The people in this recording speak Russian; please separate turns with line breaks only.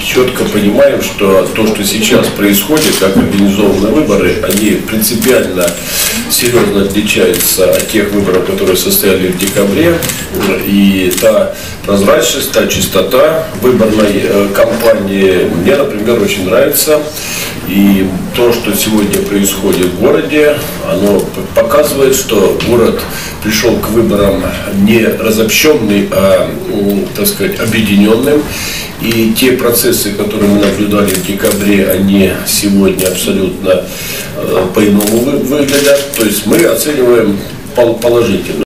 четко понимаем, что то, что сейчас происходит, как организованы выборы, они принципиально серьезно отличаются от тех выборов, которые состояли в декабре. И та прозрачность, та чистота выборной кампании мне, например, очень нравится. И то, что сегодня происходит в городе, оно показывает, что город пришел к выборам не разобщенный, а, так сказать, объединенным. И те процессы, которые мы наблюдали в декабре, они сегодня абсолютно по-иному выглядят. То есть мы оцениваем положительно.